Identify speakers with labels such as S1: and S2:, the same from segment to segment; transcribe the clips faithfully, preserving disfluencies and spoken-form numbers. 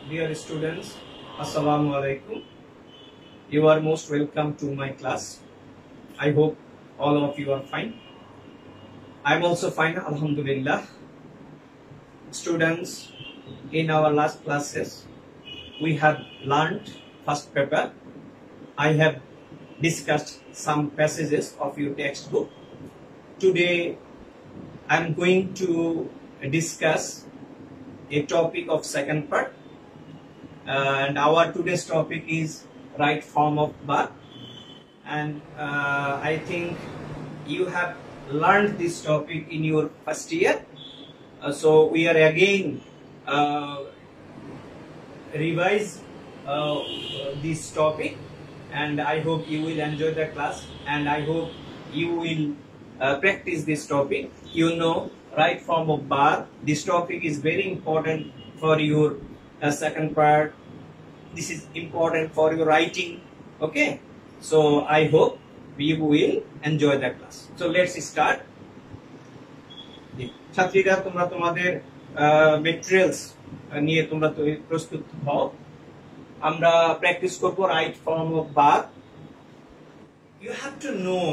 S1: Dear students, Assalamu alaikum. You are most welcome to my class. I hope all of you are fine. I am also fine, Alhamdulillah. Students, in our last classes, we have learned first paper. I have discussed some passages of your textbook. Today, I am going to discuss a topic of second part. Uh, and our today's topic is right form of verb, and uh, I think you have learned this topic in your first year, uh, so we are again uh, revise uh, this topic, and I hope you will enjoy the class, and I hope you will uh, practice this topic. You know, right form of verb, this topic is very important for your uh, second part. This is important for your writing. Okay, so I hope you will enjoy the class. So let's start. ছাত্রীরা তোমরা তোমাদের materials নিয়ে তোমরা প্রস্তুত হও। আমরা practice করব right form of verb. You have to know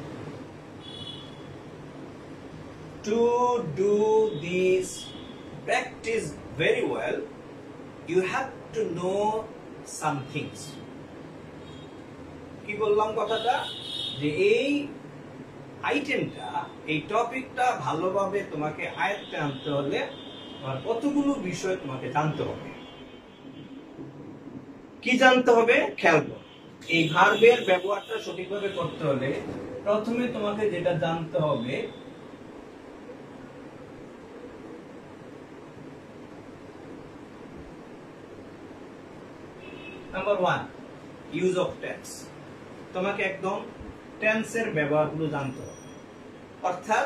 S1: to do this practice very well. You have to know some things. কি বললাম কথাটা, যে এই আইটেমটা, এই টপিকটা ভালোভাবে তোমাকে আয়ত্তে আনতে হলে তোমার কতগুলো বিষয় তোমাকে জানতে হবে। কি জানতে হবে খেয়াল করো। এই ভার্বের ব্যবহারটা সঠিকভাবে করতে হলে প্রথমে তোমাকে যেটা জানতে হবে, number one, use of tense. তোমাকে একদম টেন্সের ব্যবহারগুলো জানতে হবে, অর্থাৎ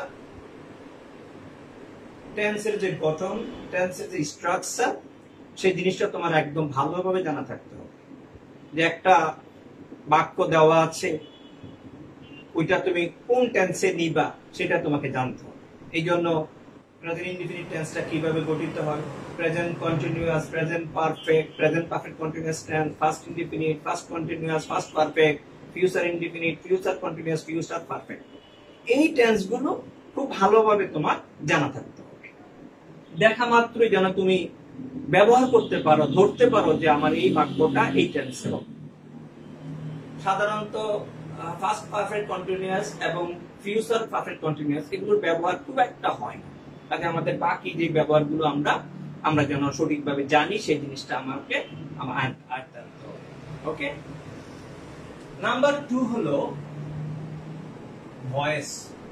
S1: টেন্সের যে গঠন, টেন্সের যে স্ট্রাকচার, সেই জিনিসটা তোমার একদম ভালোভাবে জানা থাকতে হবে। যে একটা বাক্য দেওয়া আছে, ওইটা তুমি কোন টেন্সে নিবা সেটা তোমাকে জানতে হবে। এই জন্য প্রেজেন্ট ইনডিফিনিট টেন্সটা কিভাবে গঠিত হয়, present continuous, present perfect, present perfect continuous tense, past indefinite, past continuous, past perfect, future indefinite, future continuous, future perfect, এই টেন্সগুলো খুব ভালোভাবে তোমার জানা থাকতে হবে। দেখা মাত্রই যেন তুমি ব্যবহার করতে পারো, ধরতে পারো যে আমার এই বাক্যটা এই টেন্সের। সাধারণত ফার্স্ট পারফেক্ট কন্টিনিউয়াস এবং ফিউচার পারফেক্ট কন্টিনিউয়াস এগুলোর ব্যবহার খুব একটা হয় না। তাহলে আমাদের বাকি যে ব্যবহারগুলো আমরা আমরা যেন সঠিকভাবে জানি, সেই জিনিসটা আমাকে আমার আয়ত্তে আনতে হবে। ওকে, নাম্বার টু হলো ভয়েস।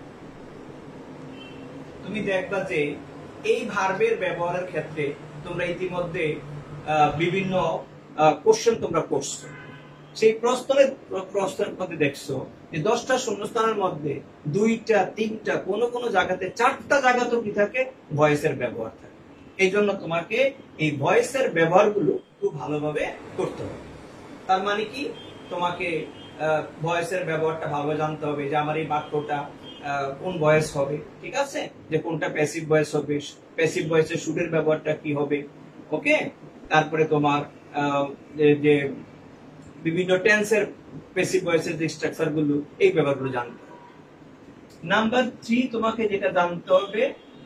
S1: তুমি দেখবা যে এই ভার্বের ব্যবহারের ক্ষেত্রে তোমরা ইতিমধ্যে বিভিন্ন কোশ্চেন তোমরা করছো। সেই প্রশ্নের প্রশ্নের মধ্যে দেখছো যে দশটা শূন্যস্থানের মধ্যে দুইটা, তিনটা, কোন কোন জায়গাতে চারটা জায়গাতেও কি থাকে, ভয়েসের ব্যবহার থাকে। এই জন্য তোমাকে এই ভয়েসের ব্যবহারগুলো খুব ভালোভাবে করতে হবে। তার মানে কি, তোমাকে ভয়েসের ব্যবহারটা ভালো জানতে হবে, যে আমার এই বাক্যটা কোন ভয়েস হবে, ঠিক আছে, যে কোনটা প্যাসিভ ভয়েস হবে, প্যাসিভ ভয়েসের শুডের ব্যবহারটা কি হবে। ওকে, তারপরে তোমার যে বিভিন্ন টেন্সের প্যাসিভ ভয়েসের যে স্ট্রাকচার গুলো, এই ব্যাপারগুলো জানতে হবে। নাম্বার থ্রি, তোমাকে যেটা জানতে হবে,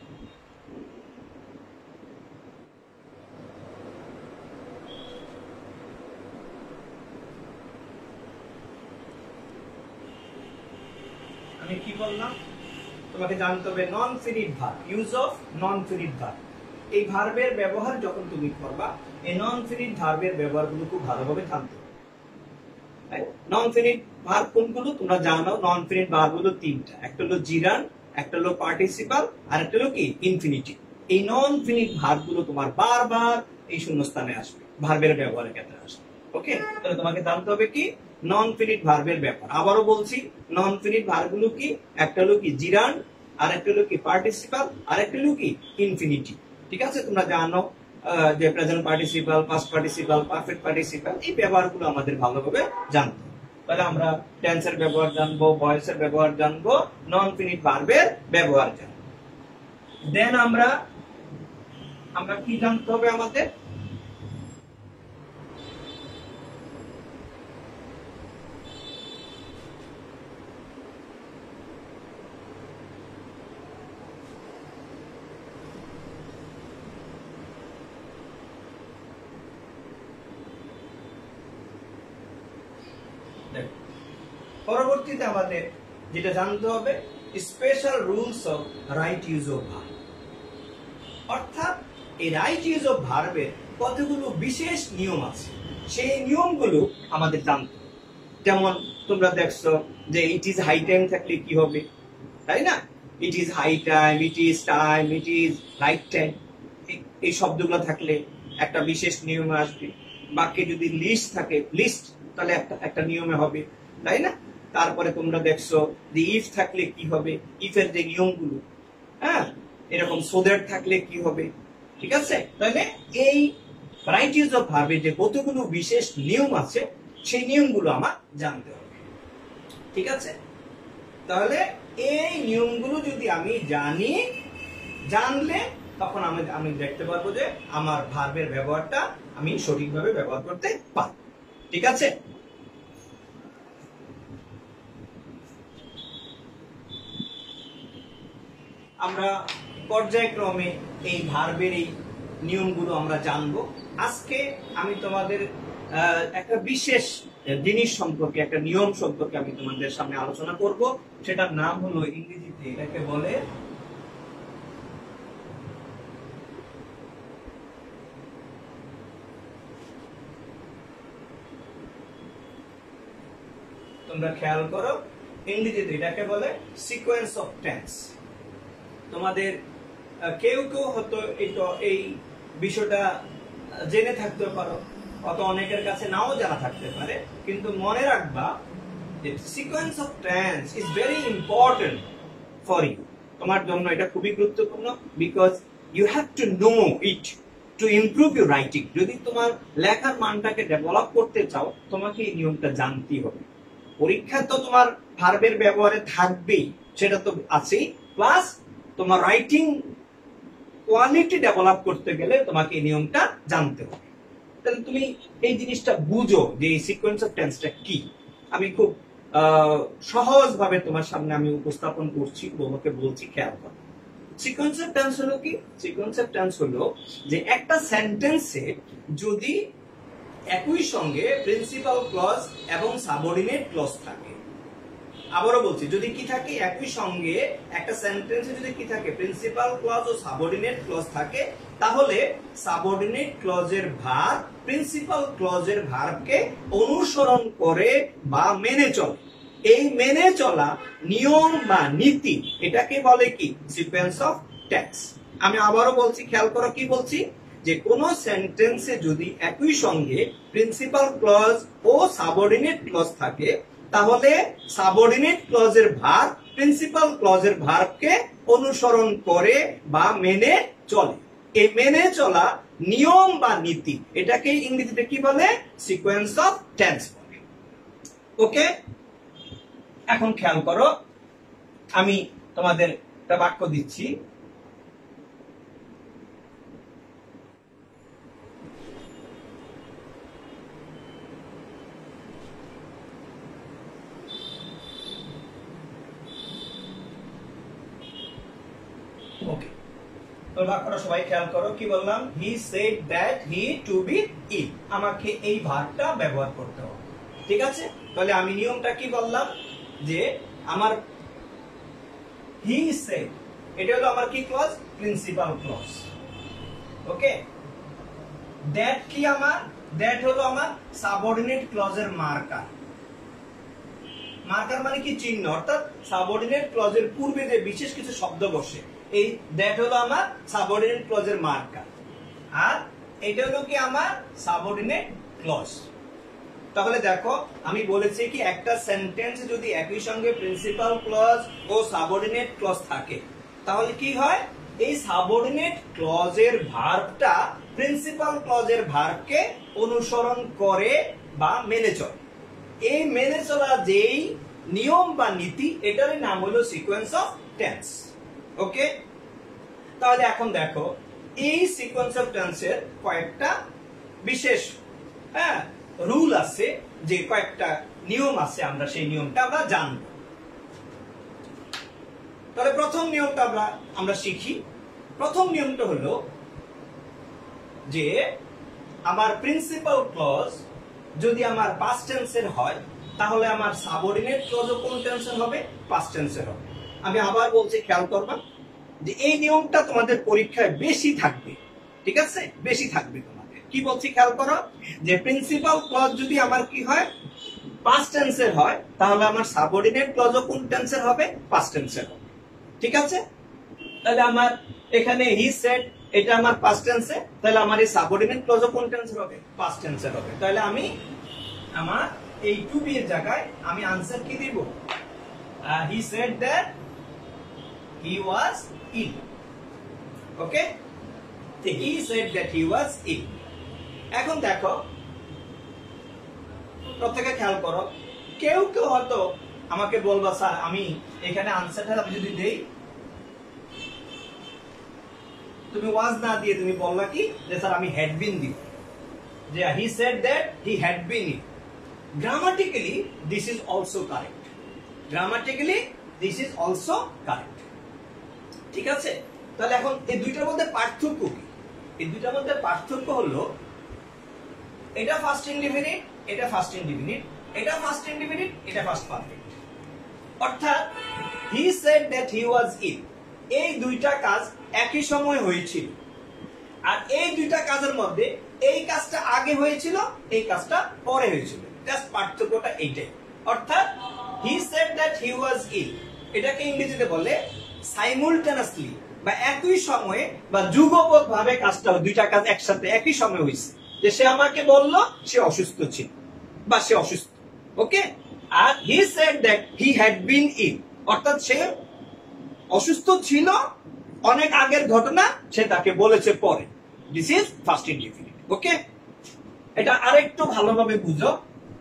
S1: আমি কি বললাম, তোমাকে জানতে হবে non finite verb, use of non finite verb. এই ভার্বের ব্যবহার যখন তুমি করবা, এই নন ফিনিট ভার্বের ব্যবহারগুলো খুব ভালোভাবে জানতে হবে। নন ফিনিট ভার্ব কোনগুলো তোমরা জানো? নন ফিনিট ভার্ব হলো তিনটা, একটা হলো জিরান, একটা হলো পার্টিসিপাল, আর একটা হলো কি ইনফিনিটিভ। এই নন ফিনিট ভার্ব গুলো তোমার বারবার এই শূন্যস্থানে আসবে, ভার্বের ব্যবহারের ক্ষেত্রে আসবে। ওকে, তাহলে তোমাকে জানতে হবে কি নন ফিনিট ভার্বের ব্যাপার। আবারও বলছি, নন ফিনিট ভার্ব গুলো কি, একটা হলো কি জিরান, আর একটা হলো কি পার্টিসিপাল, আর একটা হলো কি ইনফিনিটিভ। ঠিক আছে, তোমরা জানো যে present participle, past participle, perfect participle, এই ব্যবহারগুলো আমাদের ভালোভাবে জানতে হবে। তাহলে আমরা টেন্সের ব্যবহার জানবো, ভয়েসের ব্যবহার জানবো, নন ফিনিট ভার্বের ব্যবহার জানবো। দেন আমরা আমরা কি জানতে হবে, আমাদের পরবর্তীতে আমাদের যেটা জানতে হবে special rules of right use of verb, অর্থাৎ এই রাইট ইউজ অফ ভার্বের কতগুলো বিশেষ নিয়ম আছে, সেই নিয়মগুলো আমাদের জানতে হবে। যেমন তোমরা দেখছো যে ইট ইজ হাই টাইম থাকলে কি হবে, তাই না? It is high time, it is time, it is right time, এই শব্দগুলো থাকলে একটা বিশেষ নিয়মে আসবে। বাক্যে যদি লিস্ট থাকে, লিস্ট, তাহলে একটা একটা নিয়মে হবে, তাই না? তারপরে তোমরা দেখছো যে ইফ থাকলে কি হবে, ইফের যে নিয়মগুলো, হ্যাঁ, এরকম সো দ্যাট থাকলে কি হবে, ঠিক আছে? তাহলে এই রাইট ইউজ অফ ভার্বের যে কতগুলো বিশেষ নিয়ম আছে, সেই নিয়মগুলো আমার জানতে হবে, ঠিক আছে? তাহলে এই নিয়মগুলো যদি আমি জানি, জানলে তখন আমি আমি দেখতে পারবো যে আমার ভার্বের ব্যবহারটা আমি সঠিকভাবে ব্যবহার করতে পারবো, ঠিক আছে? আমরা পর্যায়ক্রমে এই ভার্বের এই নিয়মগুলো আমরা জানবো। আজকে আমি তোমাদের একটা বিশেষ জিনিস সম্পর্কে, একটা নিয়ম সম্পর্কে আমি তোমাদের সামনে আলোচনা করব। সেটার নাম হলো, ইংরেজিতে এটাকে বলে তোমরা খেয়াল করো, ইংরেজিতে এটাকে বলে সিকোয়েন্স অফ টেন্স। তোমাদের কেউ কেউ হয়তো এই বিষয়টা জেনে থাকতে পারো, অত অনেকের কাছে নাও জানা থাকতে পারে, কিন্তু মনে রাখবা যে sequence of tense is very important for you. তোমার জন্য এটা খুবই গুরুত্বপূর্ণ, because you have to know it to improve your writing. যদি তোমার লেখার মানটাকে ডেভেলপ করতে চাও, তোমাকে এই নিয়মটা জানতেই হবে। পরীক্ষা তো তোমার ভার্বের ব্যবহারে থাকবেই, সেটা তো আছেই, প্লাস তোমার রাইটিং কোয়ালিটি ডেভেলপ করতে গেলে তোমাকে এই নিয়মটা জানতে হবে। তাহলে তুমি এই জিনিসটা বুঝো যে এই সিকোয়েন্স অফ টেন্সটা কি। আমি খুব সহজ ভাবে তোমার সামনে আমি উপস্থাপন করছি, তোমাকে বলছি, খেয়াল করো। সিকোয়েন্স অফ টেন্স হলো কি? সিকোয়েন্স অফ টেন্স হলো যে একটা সেন্টেন্সে যদি একই সঙ্গে প্রিন্সিপাল ক্লজ এবং সাবঅর্ডিনেট ক্লজ থাকে। আবারও বলছি, যদি কি থাকে, একই সঙ্গে একটা সেন্টেন্সে যদি কি থাকে, প্রিন্সিপাল ক্লজ ও সাবঅর্ডিনেট ক্লজ থাকে, তাহলে সাবঅর্ডিনেট ক্লজের ভার্ব প্রিন্সিপাল ক্লজের ভার্বকে অনুসরণ করে বা মেনে চলে। এই মেনে চলা নিয়ম বা নীতি, এটাকে বলে কি? Sequence of tense. আমি আবারও বলছি, খেয়াল করো কি বলছি, যে কোন সেন্টেন্সে যদি একই সঙ্গে প্রিন্সিপাল ক্লজ ও সাবঅর্ডিনেট ক্লজ থাকে, তাহলে সাবঅর্ডিনেট ক্লজের ভার্ব প্রিন্সিপাল ক্লজের ভার্বকে অনুসরণ করে বা মেনে চলে। এই মেনে চলা নিয়ম বা নীতি, এটাকে ইংরেজিতে কি বলে? সিকোয়েন্স অফ টেন্স বলে। ওকে, এখন খেয়াল করো, আমি তোমাদের একটা বাক্য দিচ্ছি। ওকে, তো বাক্যটা সবাই খেয়াল করো, কি বললাম? He said that he to be it. আমাকে এই ভার্বটা ব্যবহার করতে হবে, ঠিক আছে? তাহলে আমি নিয়মটা কি বললাম, যে আমার হি সেড, এটা হলো আমার কি ক্লজ? Principal clause. ওকে, দ্যাট কি আমার? দ্যাট হলো আমার সাবঅর্ডিনেট ক্লজের মার্কার। মার্কার মানে কি? চিহ্ন। অর্থাৎ সাবঅর্ডিনেট ক্লজের পূর্বে যে বিশেষ কিছু শব্দ বসে, এই দ্যাট হলো আমার সাবঅর্ডিনেট ক্লজের মার্কার। আর এটা হলো কি? আমার সাবঅর্ডিনেট ক্লজ। তাহলে দেখো, আমি বলেছি কি, একটা সেন্টেন্সে যদি একই সঙ্গে প্রিন্সিপাল ক্লজ ও সাবঅর্ডিনেট ক্লজ থাকে, তাহলে কি হয়? এই সাবঅর্ডিনেট ক্লজের ভার্বটা প্রিন্সিপাল ক্লজের ভার্বকে অনুসরণ করে বা মেনে চলে। এই মেনে চলা যেই নিয়ম বা নীতি, এটারই নাম হলো সিকোয়েন্স অফ টেন্স। ওকে, তাহলে এখন দেখো, এই সিকোয়েন্স অফ টেন্সের কয়েকটা বিশেষ হ্যাঁ রুল আছে, যে কয়েকটা নিয়ম আছে, আমরা সেই নিয়মটা আমরা জানবো। তাহলে প্রথম নিয়মটা আমরা আমরা শিখি। প্রথম নিয়মটা হলো যে আমার প্রিন্সিপাল ক্লজ যদি আমার পাস্ট টেন্সের হয়, তাহলে আমার সাবঅর্ডিনেট ক্লজও কোন টেন্সের হবে? পাস্ট টেন্সের হবে। আমি আবার বলছি, খেয়াল করবা যে এই নিয়মটা তোমাদের পরীক্ষায় বেশি থাকবে, ঠিক আছে? বেশি থাকবে তোমাদের। কি বলছি খেয়াল করো, যে প্রিন্সিপাল ক্লজ যদি আমার কি হয়? পাস্ট টেন্সের হয়, তাহলে আমার সাবঅর্ডিনেট ক্লজও কোন টেন্সের হবে? পাস্ট টেন্সের হবে, ঠিক আছে? তাহলে আমার এখানে হি সেড, এটা আমার পাস্ট টেন্সে, তাহলে আমার এই সাবঅর্ডিনেট ক্লজও কোন টেন্সের হবে? পাস্ট টেন্সের হবে। তাহলে আমি আমার এই টু বি এর জায়গায় আমি আনসার কি দিব? He said that he was ill. Okay, he said that he was ill. এখন দেখো, প্রত্যেকে খেয়াল করো, কেউ কেউ হয়তো আমাকে বলবা, স্যার আমি এখানে আনসারটা আমি যদি দেই, তুমি ওয়াজ না দিয়ে তুমি বললা কি যে স্যার আমি হ্যাড বিন দিব, যে he said that he had been ill. Grammatically this is also correct, grammatically this is also correct, ঠিক আছে? তাহলে এখন এই দুইটার মধ্যে পার্থক্য কি? এই দুইটার মধ্যে পার্থক্য হলো, এটা ফার্স্ট ইনডিফিনিট, এটা ফার্স্ট ইনডিফিনিট, এটা ফার্স্ট ইনডিফিনিট, এটা ফার্স্ট পারফেক্ট। অর্থাৎ he said that he was ইল, এই দুইটা কাজ একই সময় হয়েছিল, আর এই দুইটা কাজের মধ্যে এই কাজটা আগে হয়েছিল, এই কাজটা পরে হয়েছিল। জাস্ট পার্থক্যটা এইটাই। অর্থাৎ he said that he was ইল, এটাকে ইংরেজিতে বলে সাইমুলটেনিয়াসলি, বা একই সময়ে বা যুগপৎ ভাবে কাজটা, দুইটা কাজ একসাথে একই সময় হয়েছে। যে সে আমাকে বলল সে অসুস্থ ছিল বা সে অসুস্থ, ওকে? আর he said that he had been ill, অর্থাৎ সে অসুস্থ ছিল, অনেক আগের ঘটনা, সে তাকে বলেছে পরে। This is past indefinite, okay? এটা আরেকটু ভালোভাবে বুঝো।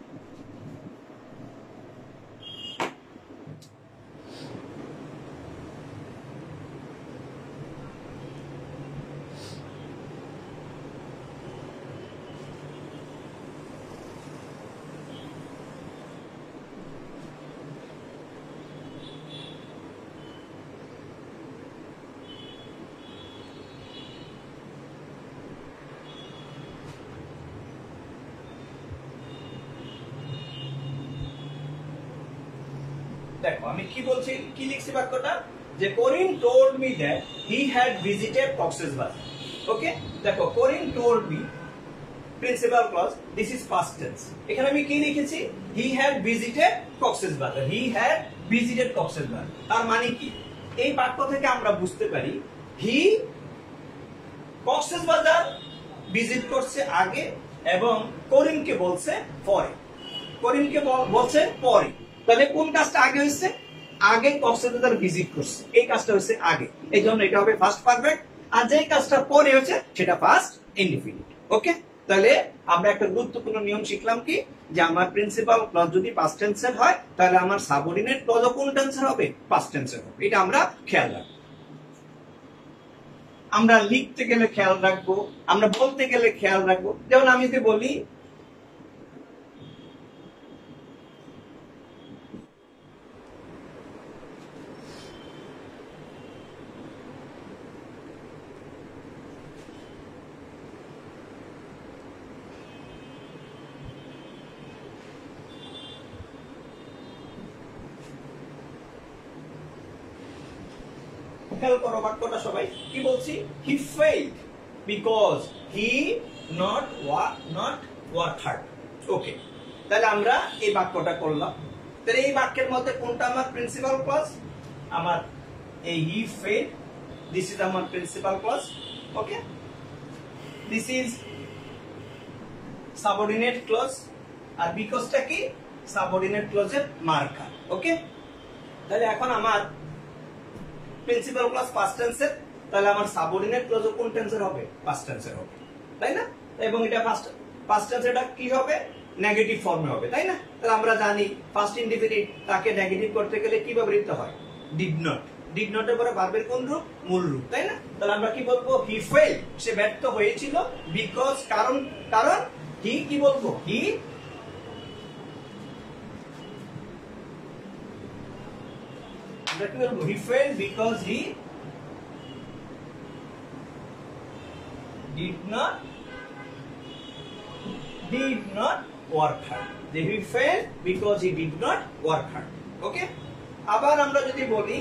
S1: দেখো আমি কি বলছি, কি লিখছি বাক্যটা, যে করিম told me that he had visited Cox's Bazar. ওকে, দেখো করিম told me, principal clause, this is past tense. এখানে আমি কি লিখেছি? He had visited Cox's Bazar, he had visited Cox's Bazar. তার মানে কি? এই বাক্য থেকে আমরা বুঝতে পারি হি কক্সবাজার ভিজিট করছে আগে, এবং করিমকে বলছে পরে। করিমকে বলছে পরে, তাহলে কোন কাজটা আগে হয়েছে? আগে কক্সবাজার ভিজিট করছে, এই কাজটা হচ্ছে আগে, এই জন্য এটা হবে ফার্স্ট পারফেক্ট। আর যে কাজটা পরে হয়েছে সেটা ফার্স্ট ইনডিফিনিট। ওকে, তাহলে আমরা একটা গুরুত্বপূর্ণ নিয়ম শিখলাম কি, যে আমার প্রিন্সিপাল ক্লজ যদি পাস্ট টেন্সের হয়, তাহলে আমার সাবঅর্ডিনেট ক্লজ কোন টেন্সের হবে? পাস্ট টেন্সের হবে। এটা আমরা খেয়াল রাখবো। আমরা লিখতে গেলে খেয়াল রাখবো, আমরা বলতে গেলে খেয়াল রাখবো। যেমন আমি যদি বলি খেয়াল করো বাক্যটা সবাই, কি বলছি? He failed because he not not work hard. Okay, তাহলে আমরা এই বাক্যটা করলাম। তাহলে এই বাক্যের মধ্যে কোনটা আমার প্রিন্সিপাল ক্লজ? আমার এই হি ফেইলড, দিস ইজ আমার principal clause. Okay, this is subordinate clause, আর বিকজটা কি? Subordinate ক্লজের marker. ওকে, তাহলে এখন আমার প্রিন্সিপাল ক্লজ পাস্ট টেন্সের, তাহলে আমার সাবঅর্ডিনেট ক্লজ কোন টেন্সের হবে? পাস্ট টেন্সের হবে, তাই না? এবং এটা ফার্স্ট পাস্ট টেন্সের এটা কি হবে? নেগেটিভ ফর্মে হবে, তাই না? তাহলে আমরা জানি ফার্স্ট ইনডিফিনিট তাকে নেগেটিভ করতে গেলে কি ব্যবহৃত হয়? Did not. ডিড নট এর পরে ভার্বের কোন রূপ? মূল রূপ, তাই না? তাহলে আমরা কি বলবো? হি ফেইলড, সে ব্যর্থ হয়েছিল। বিকজ, কারণ, কারণ হি কি বলবো? হি কি বলবো? He failed because he did not did not work hard. He failed because he did not work hard. Okay? আবার আমরা যদি বলি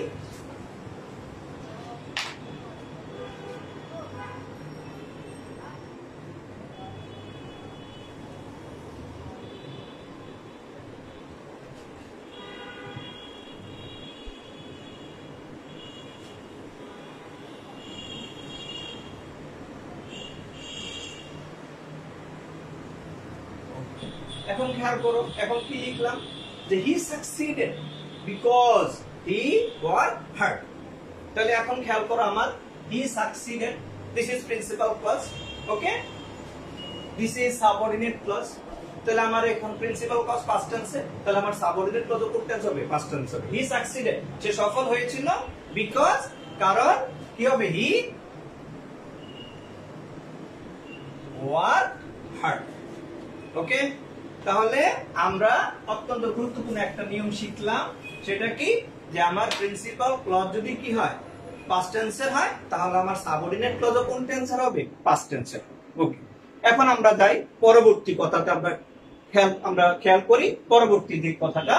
S1: এখন খেয়াল করো এখন কি লিখলাম যে he succeeded because he worked hard তাহলে এখন খেয়াল করো আমার he succeeded this is principal clause okay this is subordinate clause তাহলে আমার এখন প্রিন্সিপাল ক্লজ past tense তাহলে আমার সাবঅর্ডিনেট ক্লজ কোন টেন্স হবে past tense হবে he succeeded সে সফল হয়েছিল because কারণ কি হবে he worked hard okay তাহলে আমরা অত্যন্ত গুরুত্বপূর্ণ একটা নিয়ম শিখলাম সেটা কি যে আমার প্রিন্সিপাল ক্লজ যদি কি হয় past tense এর হয় তাহলে আমার সাবঅর্ডিনেট ক্লজও কোন টেন্সের হবে past tense এর ওকে এখন আমরা যাই পরবর্তী কথাটা আমরা খেয়াল আমরা খেয়াল করি পরবর্তী যে কথাটা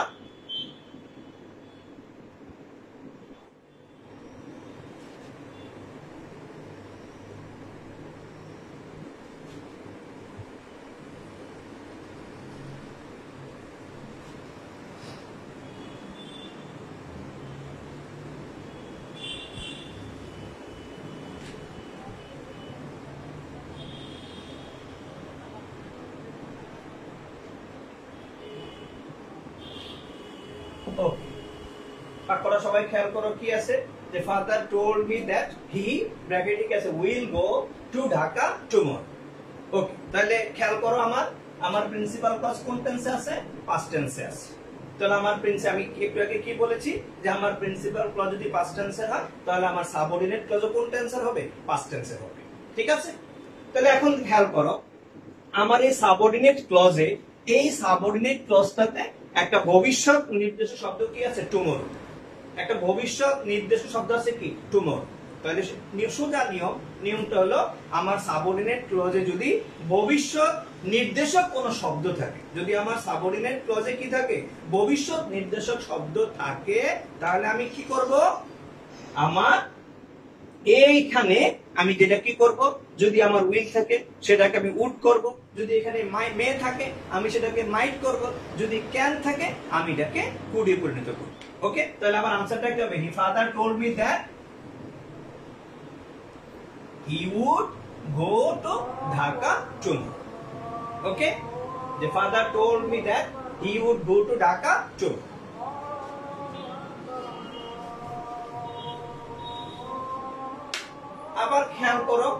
S1: পাকড়া সবাই খেয়াল করো কি আছে যে father told me that he ব্র্যাকেটে কি আছে will go to Dhaka tomorrow okay তাহলে খেয়াল করো আমার আমার প্রিন্সিপাল ক্লজ কোন টেন্সে আছে past টেন্সে আছে তাহলে আমার প্রিন্সি আমি একটু আগে কি বলেছি যে আমার প্রিন্সিপাল ক্লজ যদি past টেন্সে হয় তাহলে আমার সাবঅর্ডিনেট ক্লজও কোন টেন্সের হবে past টেন্সের হবে ঠিক আছে তাহলে এখন খেয়াল করো আমার এই সাবঅর্ডিনেট ক্লজে এই সাবঅর্ডিনেট ক্লজটাতে একটা ভবিষ্যৎ নির্দেশক শব্দ কি আছে টুমরো একটা ভবিষ্যৎ নির্দেশক শব্দ আছে কি টুমরো তাহলে সোজা নিয়ম নিয়মটা হলো আমার সাবঅর্ডিনেট ক্লজে যদি ভবিষ্যৎ নির্দেশক কোন শব্দ থাকে যদি আমার সাবঅর্ডিনেট ক্লজে কি থাকে ভবিষ্যৎ নির্দেশক শব্দ থাকে তাহলে আমি কি করব আমার এইখানে আমি যেটা কি করব যদি আমার উইল থাকে সেটাকে আমি উড করব যদি এখানে মাই মে থাকে আমি সেটাকে মাইট করব যদি ক্যান থাকে আমি এটাকে কুডে পরিণত করব ওকে তাহলে আমার आंसरটা কি হবে he father told me that he would go to Dhaka tomorrow okay the father told me that he would go to Dhaka tomorrow আবার খেয়াল করো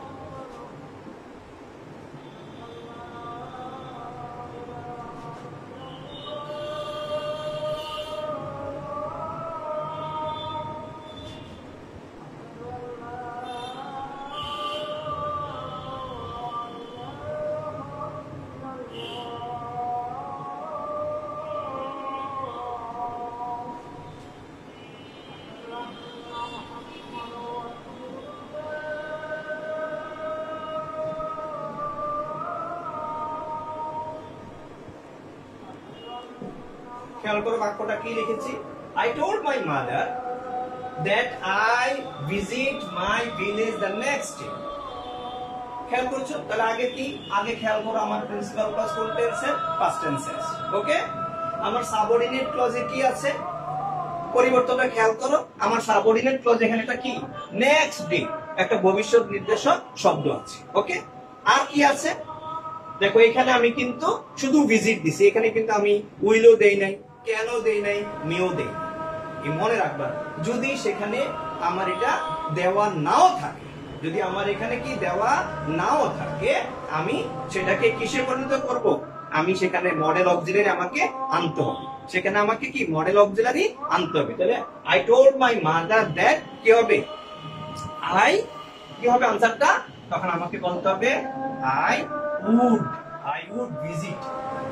S1: খেয়াল করো বাক্যটা কি লিখেছি I told my mother that I visit my village the next day খেয়াল করছো তাহলে আগে কি আগে খেয়াল করো আমার প্রিন্সিপাল ক্লজ কোন টেন্সে past tense ওকে আমার সাবঅর্ডিনেট ক্লজে কি আছে পরিবর্তনটা খেয়াল করো আমার সাবঅর্ডিনেট ক্লজ এখানে এটা কি নেক্সট ডে একটা ভবিষ্যৎ নির্দেশক শব্দ আছে ওকে আর কি আছে দেখো এখানে আমি কিন্তু শুধু ভিজিট দিছি এখানে কিন্তু আমি উইলও দেই নাই কেন দেই নাই মেও দেই এই মনে রাখবা যদি সেখানে আমার এটা দেওয়া নাও থাকে যদি আমার এখানে কি দেওয়া নাও থাকে আমি সেটাকে কিসে পরিণত করব আমি সেখানে মডেল অক্সিলারি আমাকে আনতে হবে সেখানে আমাকে কি মডেল অক্সিলারি আনতে হবে তাহলে I told my mother that কি হবে আই কি হবে आंसरটা তখন আমাকে বলতে হবে I would I would visit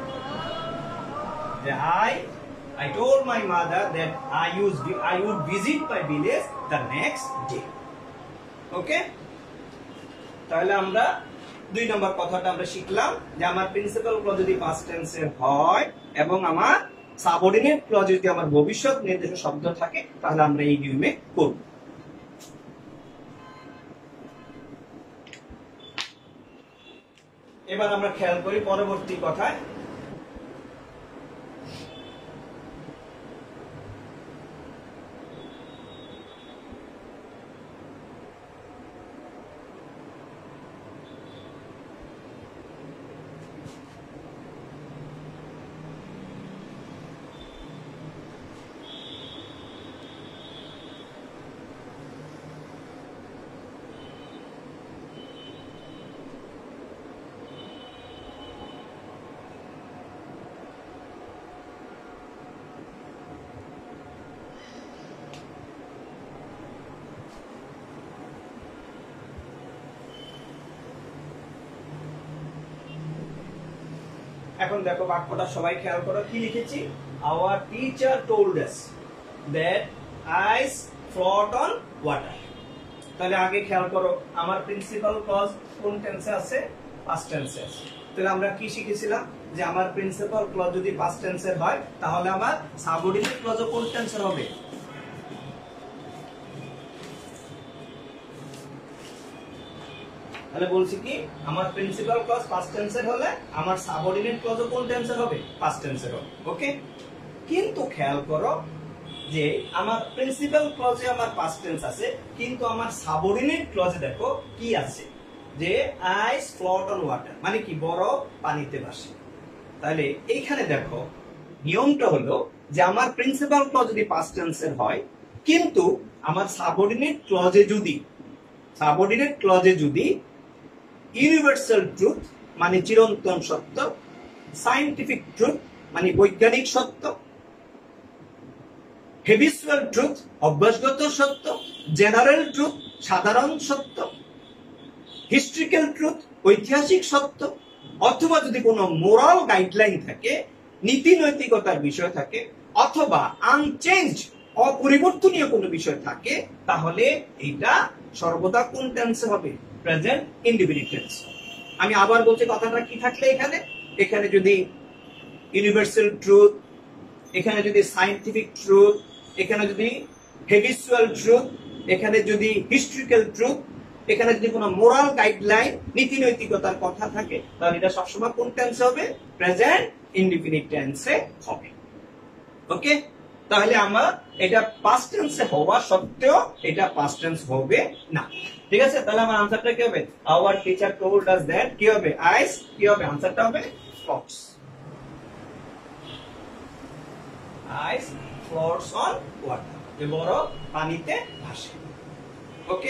S1: the I I told my mother that I used I would visit my village the next day okay তাহলে আমরা দুই নম্বর কথাটা আমরা শিখলাম যে আমার প্রিন্সিপাল ক্লজ যদি পাস্ট টেন্সের হয় এবং আমার সাবঅর্ডিনেট ক্লজ যদি আমার ভবিষ্যৎ নির্দেশক শব্দ থাকে তাহলে আমরা এই নিয়মে করব। এবার আমরা খেয়াল করি পরবর্তী কথায়। এখন দেখো বাক্যটা সবাই খেয়াল করো, কি লিখেছি? Our teacher told us that ice float on water. তাহলে আগে খেয়াল করো আমার প্রিন্সিপাল ক্লজ কোন টেন্সে আছে? পাস্ট টেন্সে আছে। তাহলে আমরা কি শিখেছিলাম যে আমার প্রিন্সিপাল ক্লজ যদি পাস্ট টেন্সের হয় তাহলে আমার সাবঅর্ডিনেট ক্লজও কোন টেন্সের হবে? তাহলে বলছি কি আমার প্রিন্সিপাল ক্লজ পাস্ট টেন্সের হলে আমার সাবঅর্ডিনেট ক্লজও কোন টেন্সের হবে? পাস্ট টেন্সের হবে। ওকে, কিন্তু খেয়াল করো যে আমার প্রিন্সিপাল ক্লজে আমার পাস্ট টেন্স আছে কিন্তু আমার সাবঅর্ডিনেট ক্লজে দেখো কি আছে? যে আইস ফ্লোট অন ওয়াটার, মানে কি বরফ পানিতে ভাসে। তাহলে এইখানে দেখো নিয়মটা হলো যে আমার প্রিন্সিপাল ক্লজ যদি পাস্ট টেন্সের হয় কিন্তু আমার সাবঅর্ডিনেট ক্লজে যদি সাবঅর্ডিনেট ক্লজে যদি ইউনিভার্সাল ট্রুথ মানে চিরন্তন সত্য, সায়েন্টিফিক ট্রুথ মানে বৈজ্ঞানিক সত্য, হেবিচুয়াল ট্রুথ অভ্যাসগত সত্য, জেনারেল ট্রুথ সাধারণ সত্য, হিস্ট্রিক্যাল ট্রুথ ঐতিহাসিক সত্য, অথবা যদি কোনো মোরাল গাইডলাইন থাকে, নীতি নৈতিকতার বিষয় থাকে, অথবা আনচেঞ্জড অপরিবর্তনীয় কোনো বিষয় থাকে, তাহলে এটা সর্বদা কোন টেন্সে হবে? Present indefinite tense. আমি আবার বলছি কথাটা কি থাকলে এখানে এখানে যদি ইউনিভার্সাল ট্রুথ, এখানে যদি সায়েন্টিফিক ট্রুথ, এখানে যদি হেবিচুয়াল ট্রুথ, এখানে যদি হিস্ট্রিক্যাল ট্রুথ, এখানে যদি কোনো মোরাল গাইডলাইন নীতি নৈতিকতার কথা থাকে তাহলে এটা সবসময় কোন টেন্সে হবে? প্রেজেন্ট ইনডিফিনিট টেন্সে হবে। ওকে, তাহলে আমার এটা পাস্ট টেন্সে হওয়া সত্ত্বেও এটা পাস্ট টেন্স হবে না। ঠিক আছে, তাহলে আমার আনসারটা কি হবে? Our teacher told us that কি হবে? আইস কি হবে? আনসারটা হবে floats. Ice floats on water, যে বরফ পানিতে ভাসে। ওকে,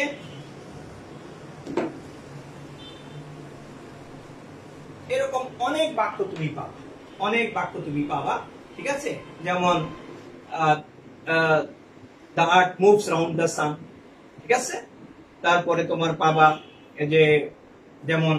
S1: এরকম অনেক বাক্য তুমি পাবা, অনেক বাক্য তুমি পাবা। ঠিক আছে, যেমন the earth moves round the sun. ঠিক আছে, তারপরে তোমার পাবা যে যেমন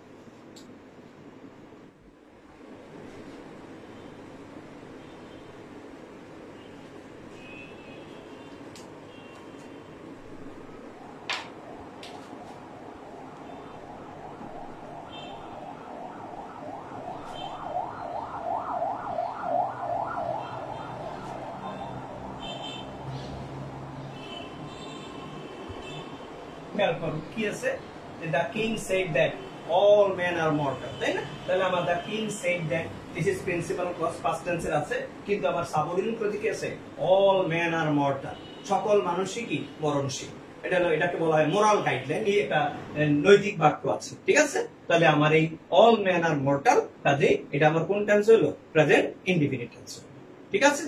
S1: খেয়াল করো কি আছে? The king said that all men are mortal, তাই না? তাহলে আমার the king said that this is principal clause past টেন্সের আছে কিন্তু আমার সাবঅর্ডিনেট ক্লজে কি আছে? অল মেন আর মর্টাল, সকল মানুষই কি মরণশীল। এটা হলো, এটাকে বলা হয় মোরাল গাইডলাইন, এই একটা নৈতিক বাক্য আছে। ঠিক আছে, তাহলে আমার এই অল মেন আর মর্টাল কাজে এটা আমার কোন টেন্স হলো? Present indefinite tense. ঠিক আছে,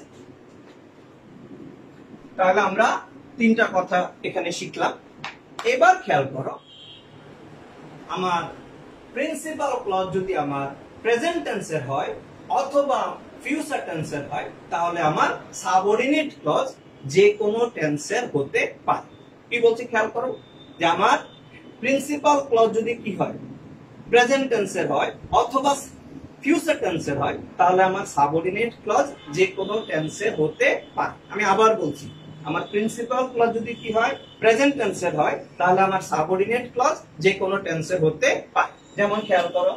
S1: তাহলে আমরা তিনটা কথা এখানে শিখলাম। এবার খেয়াল করো আমার প্রিন্সিপাল ক্লজ যদি আমার প্রেজেন্ট টেন্সের হয় অথবা ফিউচার টেন্সের হয় তাহলে আমার সাবঅর্ডিনেট ক্লজ যে কোনো টেন্সের হতে পারে। কি বলছি খেয়াল করো যে আমার প্রিন্সিপাল ক্লজ যদি কি হয়? প্রেজেন্ট টেন্সের হয় অথবা ফিউচার টেন্সের হয় তাহলে আমার সাবঅর্ডিনেট ক্লজ যে কোনো টেন্সের হতে পারে। আমি আবার বলছি, আমার প্রিন্সিপাল ক্লজ যদি কি হয়? প্রেজেন্ট টেন্সের হয় তাহলে আমার সাবঅর্ডিনেট ক্লজ যে কোনো টেন্সের হতে পারে। যেমন খেয়াল করো,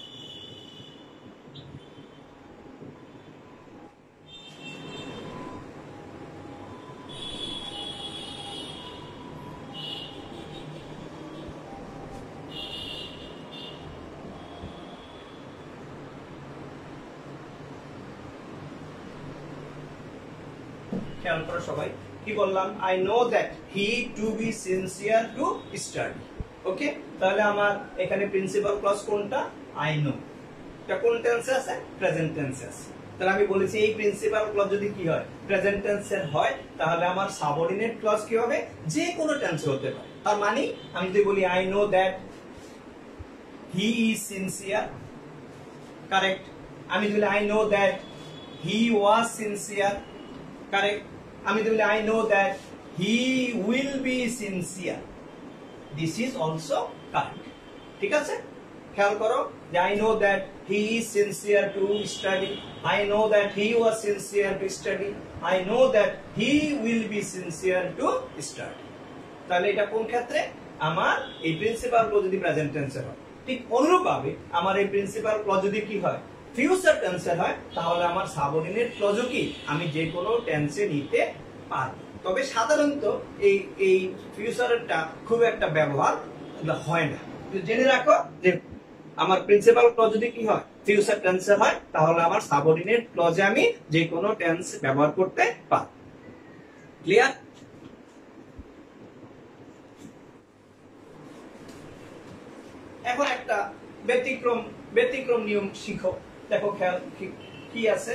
S1: খেয়াল করো সবাই, কি বললাম? I know that he to be sincere to study. Okay, তাহলে আমার এখানে প্রিন্সিপাল ক্লজ কোনটা? I know. এটা কোন টেন্সে আছে? প্রেজেন্ট টেন্সে আছে। তাহলে আমি বলেছি এই প্রিন্সিপাল ক্লজ যদি কি হয়? প্রেজেন্ট টেন্সের হয়, তাহলে আমার সাবঅর্ডিনেট ক্লজ কি হবে? যে কোনো টেন্সে হতে পারে। তার মানে আমি যদি বলি I know that he is sincere, correct. আমি যদি I know that he was sincere, correct. আমি যদি বলি I know that he will be sincere, this is also correct. ঠিক আছে, খেয়াল করো যে I know that he is sincere to study, I know that he was sincere to study, I know that he will be sincere to study. তাহলে এটা কোন ক্ষেত্রে? আমার এই প্রিন্সিপাল ক্লজ যদি প্রেজেন্ট টেন্সে হয়। ঠিক অনুরূপভাবে আমার এই প্রিন্সিপাল ক্লজ যদি কি হয়? ফিউচার টেন্সে হয়, তাহলে আমার সাবঅর্ডিনেট ক্লজও কি আমি যে কোনো টেন্সে নিতে পারবো। তবে সাধারণত এই এই ফিউচারটা খুব একটা ব্যবহার হয় না। জেনে রাখো যে আমার প্রিন্সিপাল ক্লজ যদি কি হয়? ফিউচার টেন্সে হয়, তাহলে আমার সাবঅর্ডিনেট ক্লজে আমি যে কোনো টেন্স ব্যবহার করতে পারবো। ক্লিয়ার? এখন একটা ব্যতিক্রম ব্যতিক্রম নিয়ম শিখো। দেখো খেয়াল কি আছে।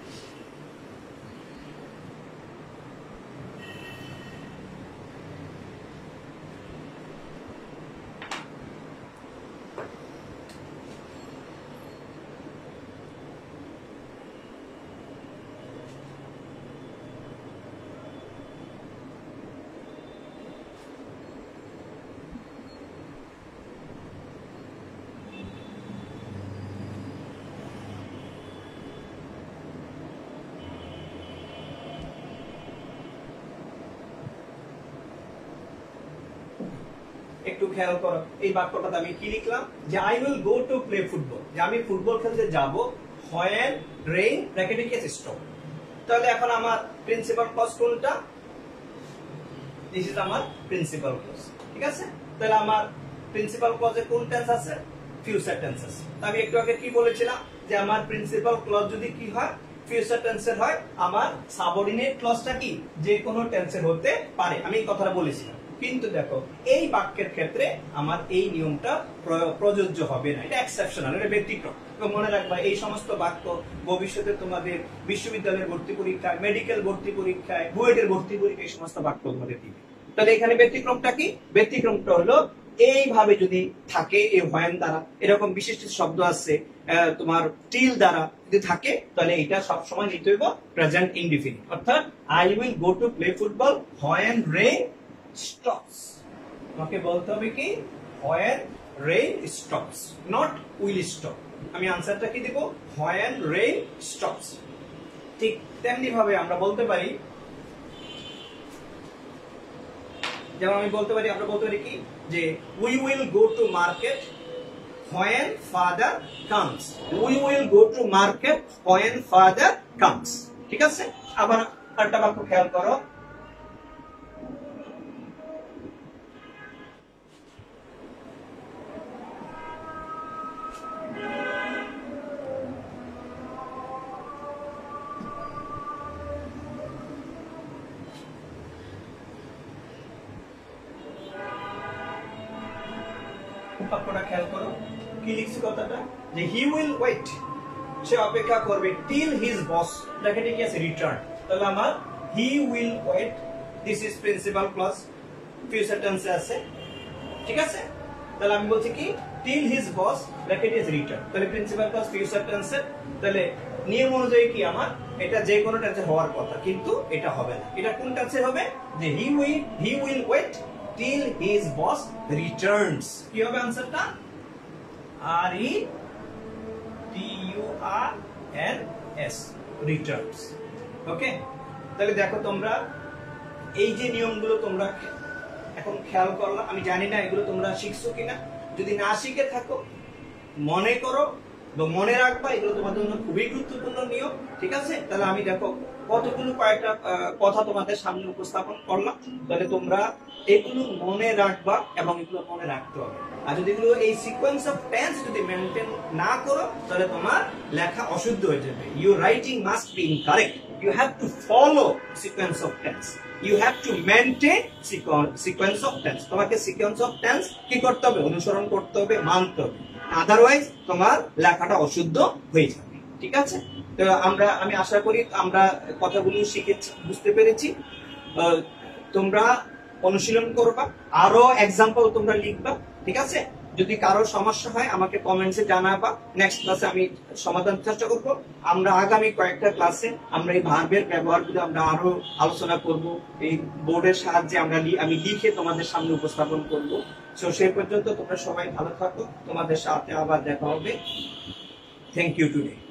S1: একটু খেয়াল করো, এই বাক্যটাতে আমি কি লিখলাম? যে I will go to play football, যে আমি ফুটবল খেলতে যাব হোয়েন রেইন ব্র্যাকেটে কি আছে? স্টপ। তাহলে এখন আমার প্রিন্সিপাল ক্লজ কোনটা? দিস ইজ আমার প্রিন্সিপাল ক্লজ। ঠিক আছে, তাহলে আমার প্রিন্সিপাল ক্লজে কোন টেন্স আছে? ফিউচার টেন্স আছে। আমি একটু আগে কি বলেছিলাম? যে আমার প্রিন্সিপাল ক্লজ যদি কি হয়? ফিউচার টেন্সের হয়, আমার সাবঅর্ডিনেট ক্লজটা কি যে কোনো টেন্সের হতে পারে। আমি এই কথাটা বলেছিলাম। কিন্তু দেখো এই বাক্যের ক্ষেত্রে আমার এই নিয়মটা প্রযোজ্য হবে না, এটা এক্সেপশনাল, এটা ব্যতিক্রম। মনে রাখবা এই সমস্ত বাক্য ভবিষ্যতে তোমাদের বিশ্ববিদ্যালয়ের ভর্তি পরীক্ষায়, মেডিকেল ভর্তি পরীক্ষায়, বুয়েটের ভর্তি পরীক্ষায় এই সমস্ত বাক্য তোমাদের দিবে। তাহলে এখানে ব্যতিক্রমটা কি? ব্যতিক্রমটা হলো এইভাবে যদি থাকে এই হোয়েন দ্বারা, এরকম বিশেষ কিছু শব্দ আছে তোমার টিল দ্বারা যদি থাকে, তাহলে এটা সবসময় নিতে হইব প্রেজেন্ট ইনডিফিনিট। অর্থাৎ I will go to play football when rain stops. তোমাকে বলতে হবে কি? When rain stops, not will stop. আমি আনসারটা কি দেব? When rain stops. ঠিক তেমনি ভাবে আমরা বলতে পারি, যেমন আমি বলতে পারি, আমরা বলতে পারি কি? যে we will go to market when father comes. We will go to market when father comes. ঠিক আছে, আবার আরেকটা বাক্য খেয়াল করো। বাক্যটা খেয়াল করো, কি লিখছি কথাটা? যে হি উইল ওয়েট, সে অপেক্ষা করবে টিল হিজ বস ব্র্যাকেটে কি আছে? রিটার্ন। তাহলে আমার he will wait, this is principal clause, future টেন্সে আছে। ঠিক আছে, তাহলে আমি বলছি কি? Till his boss bracket is return. তাহলে প্রিন্সিপাল ক্লজ ফিউচার টেন্সে, তাহলে নিয়ম অনুযায়ী কি আমার এটা যে কোনো টেন্সে হওয়ার কথা, কিন্তু এটা হবে না। এটা কোন টেন্সে হবে? যে he will he will wait till his boss returns। কি হবে আনসারটা? R E T U R N S, returns। Okay, তাহলে দেখো তোমরা এই যে নিয়মগুলো তোমরা এখন খেয়াল করলা, আমি জানি না এগুলো তোমরা শিখছো কিনা। যদি না শিখে থাকো মনে করো এবং মনে রাখবা, এগুলো তোমাদের জন্য খুবই গুরুত্বপূর্ণ নিয়ম। ঠিক আছে, তাহলে আমি দেখো কতগুলো কয়েকটা কথা তোমাদের সামনে উপস্থাপন করলাম, তাহলে তোমরা এগুলো মনে রাখবা এবং এগুলো মনে রাখতে হবে। আর যদি এগুলো এই সিকোয়েন্স অফ টেন্স যদি মেনটেন না করো তাহলে তোমার লেখা অশুদ্ধ হয়ে যাবে। Your writing must be incorrect. You have to follow sequence of tense, you have to maintain sequence of tense. তোমাকে সিকোয়েন্স অফ টেন্স কি করতে হবে? অনুসরণ করতে হবে, মানতে হবে, আদারওয়াইজ তোমার লেখাটা অশুদ্ধ হয়ে যাবে। ঠিক আছে, তো আমরা আমি আশা করি আমরা কথাগুলো শিখেছি, বুঝতে পেরেছি। তোমরা অনুশীলন করবা, আরো এক্সাম্পল তোমরা লিখবা। ঠিক আছে, যদি কারো সমস্যা হয় আমাকে কমেন্টসে জানাবা, নেক্সট ক্লাসে আমি সমাধান চেষ্টা করব। আমরা আগামী কয়েকটা ক্লাসে আমরা এই ভার্বের ব্যবহারগুলো আমরা আরো আলোচনা করব, এই বোর্ডের সাহায্যে আমরা আমি লিখে তোমাদের সামনে উপস্থাপন করব। তো সেই পর্যন্ত তোমরা সবাই ভালো থাকো, তোমাদের সাথে আবার দেখা হবে। Thank you today.